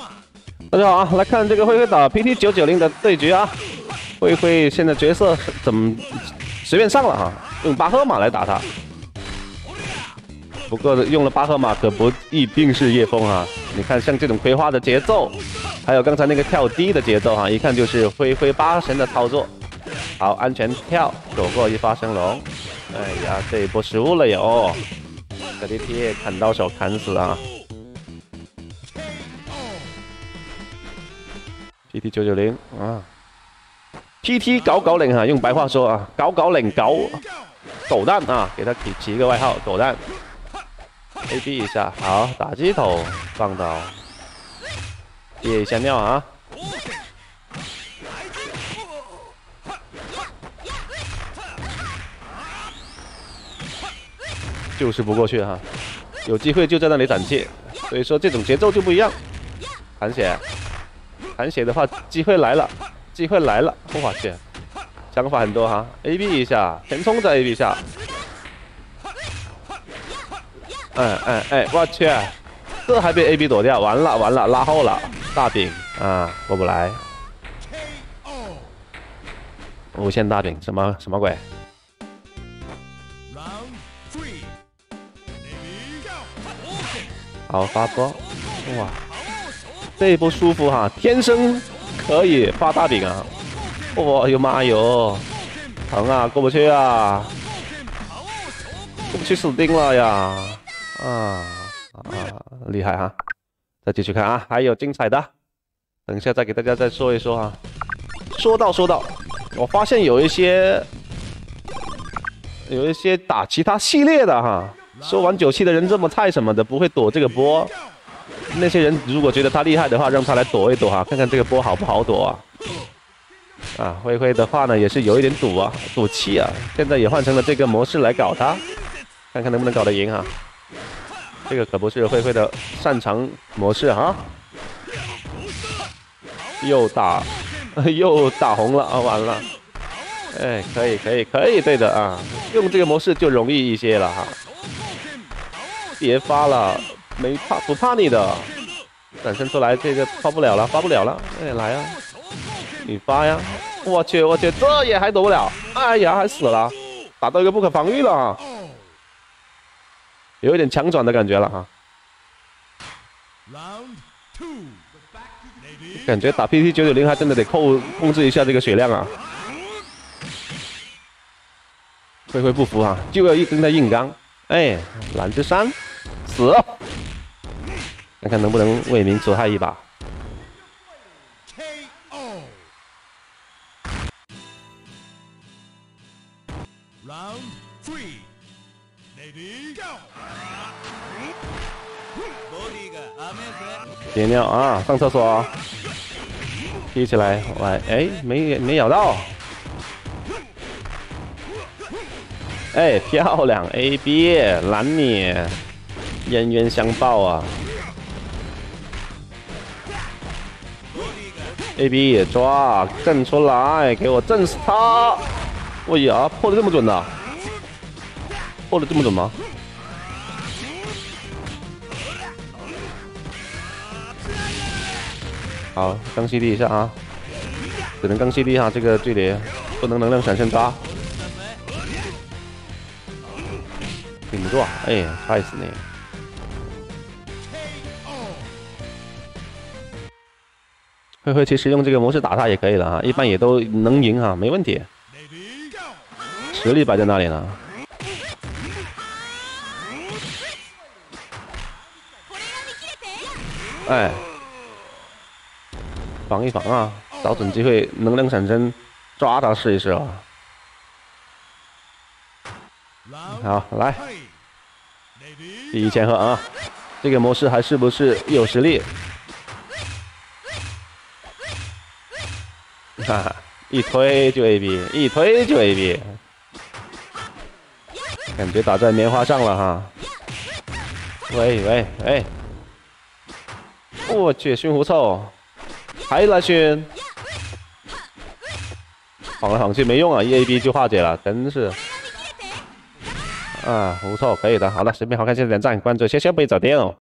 大家好啊，来看这个灰灰打 PT990的对决啊。灰灰现在角色怎么随便上了啊？用巴赫马来打他。不过用了巴赫马可不一定是叶枫啊。你看像这种葵花的节奏，还有刚才那个跳低的节奏啊，一看就是灰灰八神的操作。好，安全跳，躲过一发升龙。哎呀，这一波失误了哟。这里贴砍到手砍死啊。PT990啊 ，PT 搞领啊，用白话说啊，搞领狗蛋啊，给他起一个外号狗蛋。AB 一下，好，打击头放倒，憋一下尿啊。就是不过去哈，有机会就在那里胆怯，所以说这种节奏就不一样。残血的话，机会来了，我去，想法很多哈。AB 一下，前冲再 AB 一下。哎，我去，这还被 AB 躲掉，完了，拉后了，大饼啊，过不来。无限大饼，什么鬼？好发波，哇！这一波舒服哈，天生可以发大饼啊！哇哟妈哟，疼啊，过不去啊，过不去死定了呀！厉害哈！再继续看啊，还有精彩的，等一下再给大家再说一说啊。说到，我发现有一些打其他系列的哈，说玩97的人这么菜什么的，不会躲这个波。那些人如果觉得他厉害的话，让他来躲一躲哈，看看这个波好不好躲啊！灰灰的话呢，也是有一点赌气啊。现在也换成了这个模式来搞他，看看能不能搞得赢哈。这个可不是灰灰的擅长模式哈。又打红了啊！完了，哎，可以，对的啊，用这个模式就容易一些了哈。别发了。不怕你的，展现出来这个发不了了，哎，来啊，你发呀！我去，这也还躲不了，哎呀，还死了，打到一个不可防御了啊，有一点强转的感觉了哈。感觉打 PT990还真的得控制一下这个血量啊。灰不服啊，就要一根的硬刚，哎，蓝之山死。看看能不能为民除害一把。憋尿啊！上厕所，踢起来，喂，哎，没咬到。哎，漂亮 ！AB 拦你，冤冤相报啊！ AB 也抓，震出来，给我震死他！哎呀，破的这么准的，破的这么准吗？好，刚 CD 一下啊，只能刚 CD 一下这个距离，不能能量闪现抓，顶不住啊！哎，害死你！ 灰灰其实用这个模式打他也可以了啊，一般也都能赢啊，没问题。实力摆在那里呢。哎，防一防啊，找准机会，能量闪身抓他试一试啊。好，来，第一千赫啊，这个模式还是不是有实力？ 哈哈，一推就 AB， 感觉打在棉花上了哈。喂，我去，熏狐臭，还来熏，晃来晃去没用啊，一 AB 就化解了，真是。啊，狐臭可以的，好了，视频好看记得点赞关注，谢谢不会走掉。